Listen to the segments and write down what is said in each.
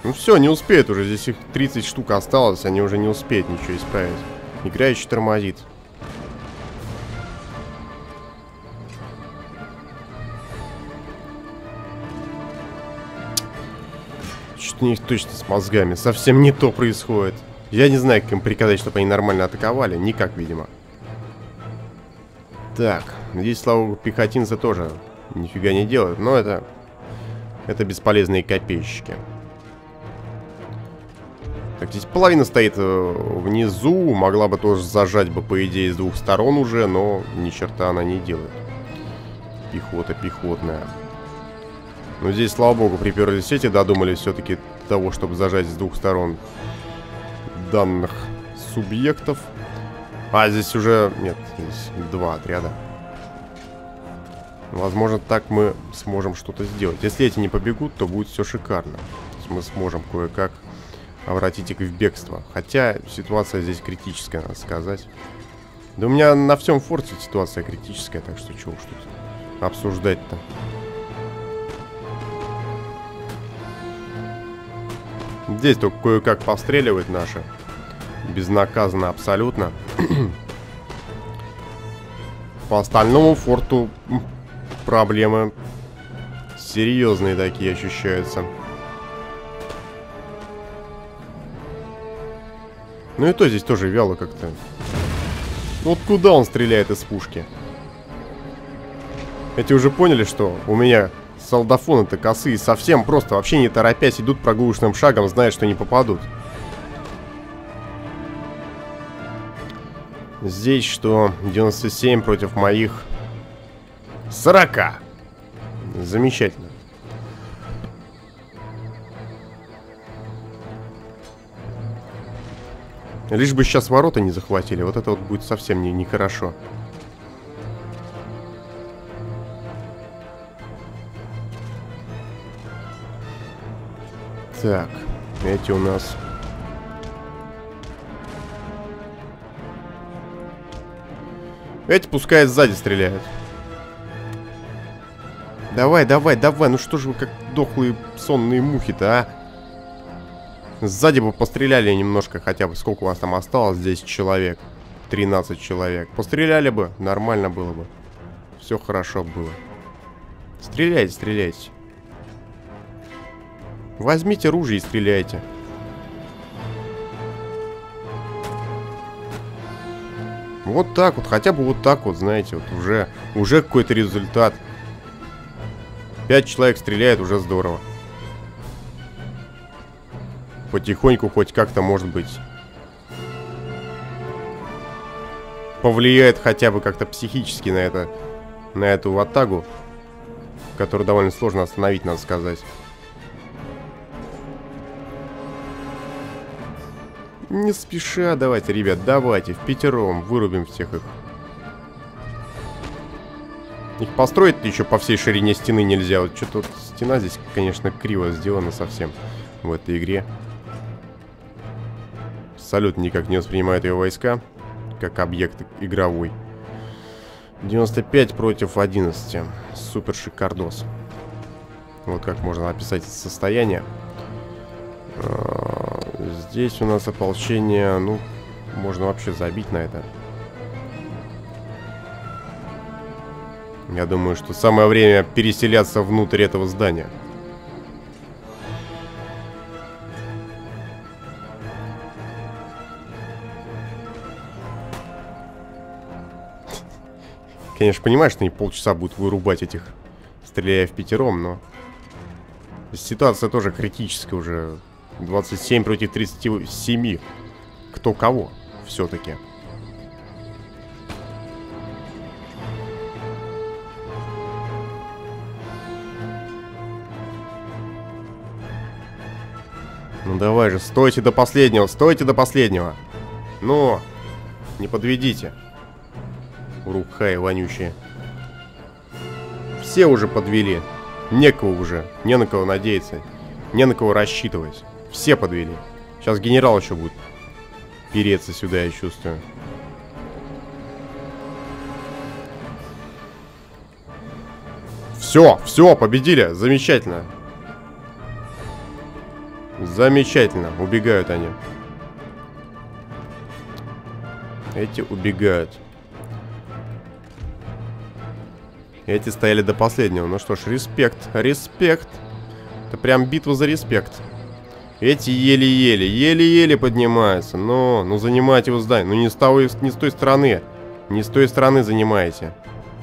Ну все, не успеют уже. Здесь их 30 штук осталось. Они уже не успеют ничего исправить. Игра еще тормозит. Что-то у них точно с мозгами. Совсем не то происходит. Я не знаю, как им приказать, чтобы они нормально атаковали. Никак, видимо. Так. Здесь, слава богу, пехотинцы тоже нифига не делают. Но это бесполезные копейщики. Так, здесь половина стоит внизу. Могла бы тоже зажать бы, по идее, с двух сторон уже. Но ни черта она не делает. Пехота пехотная. Но здесь, слава богу, приперлись эти, додумались все-таки до того, чтобы зажать с двух сторон данных субъектов. А, здесь уже... Нет, здесь два отряда. Возможно, так мы сможем что-то сделать. Если эти не побегут, то будет все шикарно. То есть мы сможем кое-как обратить их в бегство. Хотя ситуация здесь критическая, надо сказать. Да у меня на всем форте ситуация критическая, так что чего уж тут обсуждать-то. Здесь только кое-как постреливают наши. Безнаказанно абсолютно. По остальному форту проблемы серьезные такие ощущаются. Ну и то здесь тоже вяло как-то. Вот куда он стреляет из пушки? Эти уже поняли, что у меня солдафоны-то косые, совсем просто, вообще не торопясь, идут прогулочным шагом, зная, что не попадут. Здесь что? 97 против моих 40. Замечательно. Лишь бы сейчас ворота не захватили. Вот это вот будет совсем нехорошо. Так, эти у нас... Эти пускай сзади стреляют. Давай, давай, давай. Ну что же вы как дохлые сонные мухи-то, а? Сзади бы постреляли немножко хотя бы. Сколько у вас там осталось? 10 человек. 13 человек. Постреляли бы, нормально было бы. Все хорошо было. Стреляйте, стреляйте. Возьмите ружье и стреляйте. Вот так вот, хотя бы вот так вот, знаете, вот уже какой-то результат. 5 человек стреляет, уже здорово. Потихоньку хоть как-то, может быть, повлияет хотя бы как-то психически на эту ватагу, которую довольно сложно остановить, надо сказать. Не спеша, давайте, ребят, давайте, впятером вырубим всех их. Их построить еще по всей ширине стены нельзя. Вот что-то стена здесь, конечно, криво сделана совсем в этой игре. Абсолютно никак не воспринимает ее войска как объект игровой. 95 против 11. Супер шикардос. Вот как можно описать это состояние. Здесь у нас ополчение, ну, можно вообще забить на это. Я думаю, что самое время переселяться внутрь этого здания. Конечно, понимаешь, что они полчаса будут вырубать этих, стреляя впятером, но ситуация тоже критическая уже. 27 против 37. Кто кого все-таки. Ну давай же, стойте до последнего, стойте до последнего. Ну, не подведите. Урукхаи вонючие. Все уже подвели. Некого уже, не на кого надеяться. Не на кого рассчитывать. Все подвели. Сейчас генерал еще будет переться сюда, я чувствую. Все, победили. Замечательно. Замечательно. Убегают они. Эти убегают. Эти стояли до последнего. Ну что ж, респект. Респект. Это прям битва за респект. Эти еле-еле. Еле-еле поднимаются. Ну занимайте его здание. Ну не с той стороны. Не с той стороны занимаете.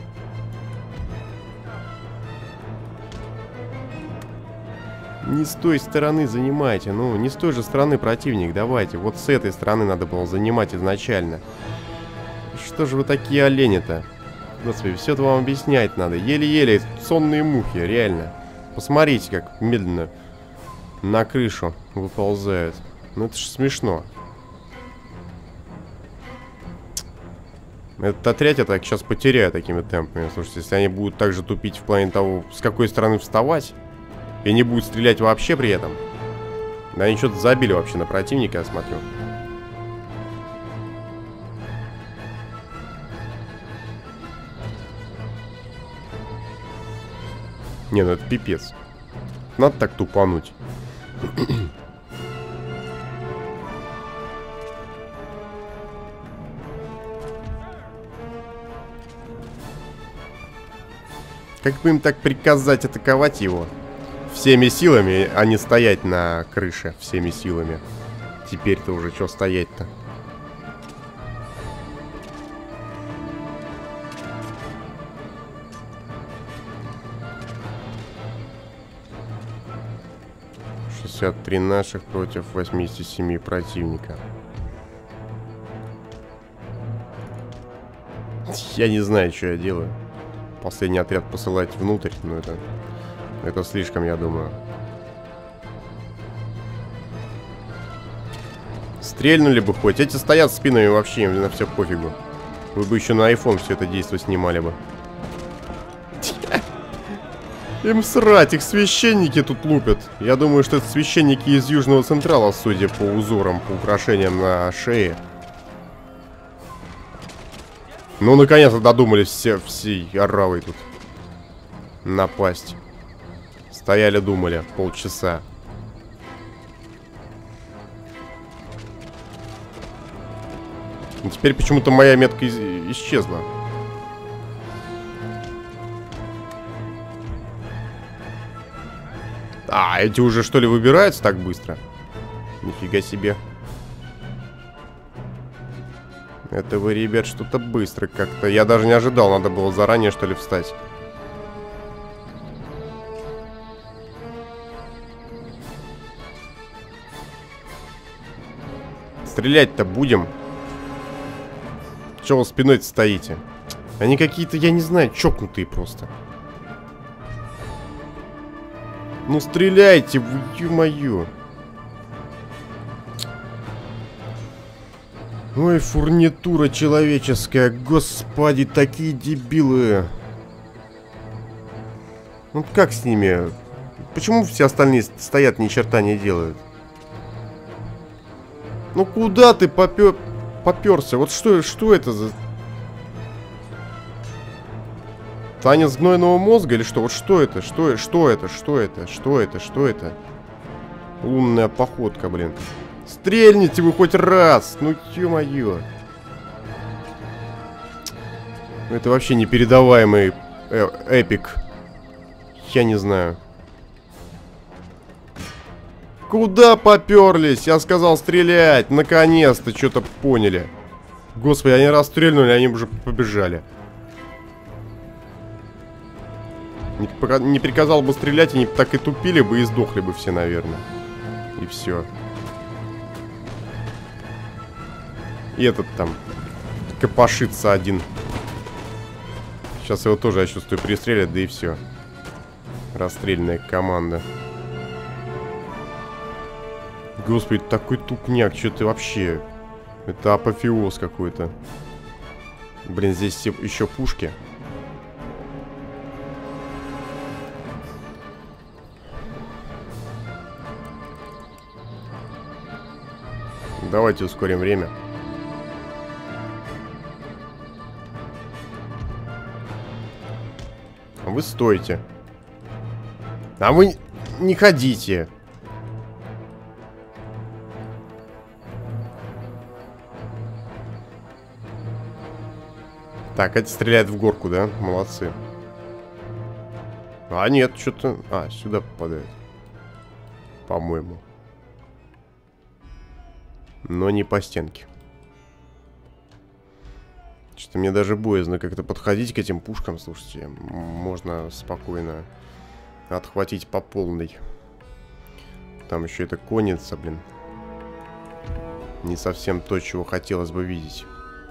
Не с той стороны занимайте. Ну, не с той же стороны противник. Давайте. Вот с этой стороны надо было занимать изначально. Что же вы такие олени-то? Господи, все это вам объяснять надо. Еле-еле. Сонные мухи, реально. Посмотрите, как медленно на крышу выползают. Ну, это же смешно. Этот отряд я так сейчас потеряю такими темпами. Слушайте, если они будут так же тупить в плане того, с какой стороны вставать, и не будут стрелять вообще при этом. Да они что-то забили вообще на противника, я смотрю. Не, ну это пипец. Надо так тупануть. Как бы им так приказать атаковать его? Всеми силами, а не стоять на крыше всеми силами. Теперь-то уже что стоять-то? «63 наших против 87 противника». Я не знаю, что я делаю. Последний отряд посылать внутрь, но это слишком, я думаю. Стрельнули бы хоть. Эти стоят спинами вообще, им на все пофигу. Вы бы еще на iPhone все это действо снимали бы. Им срать, их священники тут лупят. Я думаю, что это священники из Южного Централа, судя по узорам, по украшениям на шее. Ну, наконец-то додумались всей оравой тут напасть. Стояли, думали полчаса. И теперь почему-то моя метка исчезла. А, эти уже что ли выбираются так быстро? Нифига себе. Это вы, ребят, что-то быстро как-то. Я даже не ожидал, надо было заранее что ли встать. Стрелять-то будем. Чего вы спиной-то стоите? Они какие-то, я не знаю, чокнутые просто. Ну стреляйте, ё-моё. Ой, фурнитура человеческая. Господи, такие дебилы. Ну как с ними? Почему все остальные стоят, ни черта не делают? Ну куда ты попёрся? Вот что это за... Танец гнойного мозга или что? Вот что это? Что это? Лунная походка, блин. Стрельните вы хоть раз! Ну ё-моё. Это вообще непередаваемый эпик. Я не знаю. Куда поперлись? Я сказал стрелять. Наконец-то что-то поняли. Господи, они расстрельнули, они уже побежали. Не приказал бы стрелять, они так и тупили бы и сдохли бы все, наверное. И все. И этот там копошится один. Сейчас его тоже, я чувствую, пристрелят, да и все. Расстрельная команда. Господи, такой тупняк, что ты вообще... Это апофеоз какой-то. Блин, здесь еще пушки. Давайте ускорим время. А вы стойте. А вы не ходите. Так, эти стреляют в горку, да? Молодцы. А, нет, что-то... А, сюда попадает. По-моему. Но не по стенке. Что-то мне даже боязно как-то подходить к этим пушкам, слушайте. Можно спокойно отхватить по полной. Там еще эта конница, блин. Не совсем то, чего хотелось бы видеть.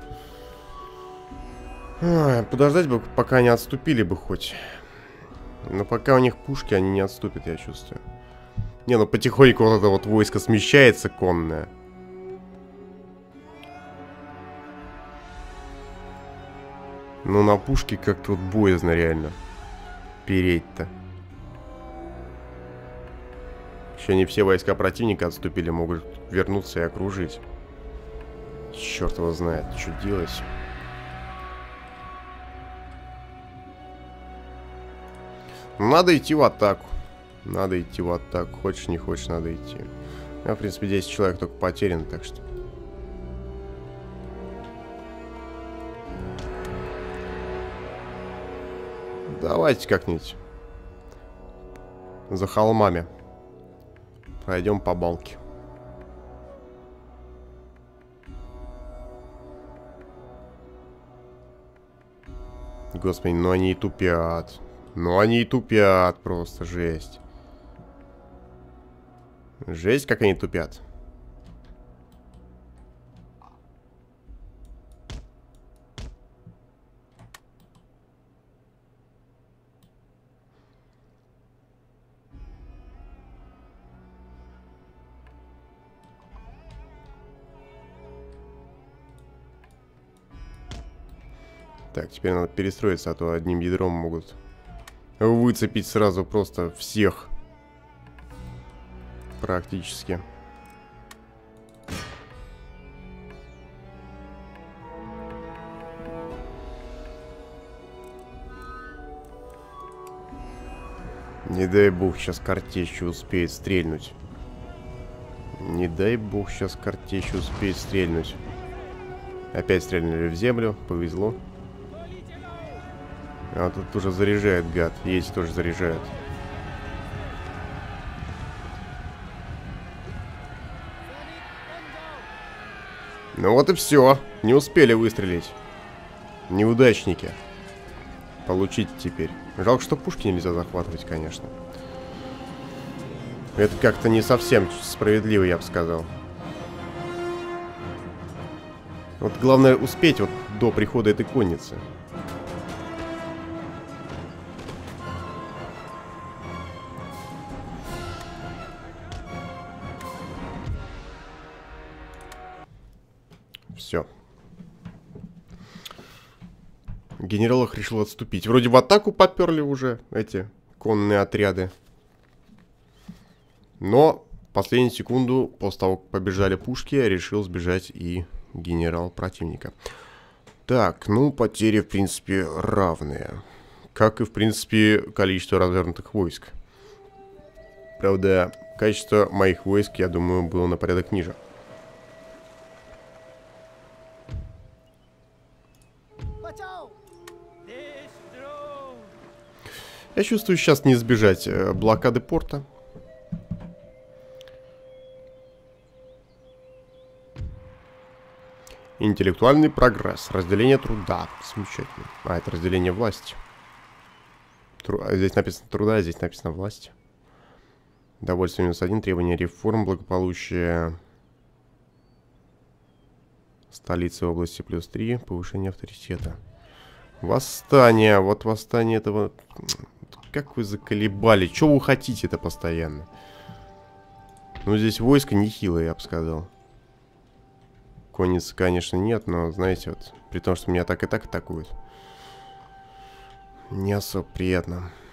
Подождать бы, пока они отступили бы хоть. Но пока у них пушки, они не отступят, я чувствую. Не, ну потихоньку вот это вот войско смещается конное. Ну на пушке как-то вот боязно реально переть-то. Еще не все войска противника отступили, могут вернуться и окружить. Черт его знает, что делать. Надо идти в атаку. Надо идти в атаку. Хочешь, не хочешь, надо идти. В принципе, 10 человек только потерян, так что... Давайте как-нибудь за холмами пройдем по балке. Господи, ну они и тупят. Ну они и тупят, просто жесть. Жесть, как они тупят. Так, теперь надо перестроиться, а то одним ядром могут выцепить сразу просто всех. Практически. Не дай бог сейчас картечью успеет стрельнуть. Не дай бог сейчас картечью успеет стрельнуть. Опять стрельнули в землю, повезло. А тут уже заряжает, гад. Есть тоже заряжают. Ну вот и все. Не успели выстрелить. Неудачники. Получить теперь. Жалко, что пушки нельзя захватывать, конечно. Это как-то не совсем справедливо, я бы сказал. Вот главное успеть вот до прихода этой конницы. Все. Генерал их решил отступить. Вроде в атаку поперли уже эти конные отряды. Но в последнюю секунду, после того, как побежали пушки, решил сбежать и генерал противника. Так, ну, потери, в принципе, равные. Как и, в принципе, количество развернутых войск. Правда, качество моих войск, я думаю, было на порядок ниже. Я чувствую, сейчас не избежать блокады порта. Интеллектуальный прогресс. Разделение труда. Замечательно. А, это разделение власти. Здесь написано труда, а здесь написано власти. Довольствие -1. Требования реформ. Благополучие. Столица области +3. Повышение авторитета. Восстание. Вот восстание этого... Как вы заколебали? Чего вы хотите-то постоянно? Ну, здесь войско нехилое, я бы сказал. Конницы, конечно, нет, но, знаете, вот... При том, что меня так и так атакуют. Не особо приятно.